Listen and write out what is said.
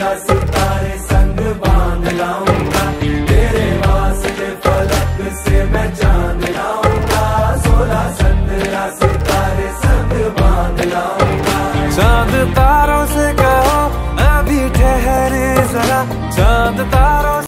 सितारे संग बांध लाऊंगा, तेरे वास्ते फलक से मैं चांद लाऊंगा, 16-17 सितारे संग बांध लाऊंगा। चांद तारों से कहो अभी ठहरे जरा, चांद तारों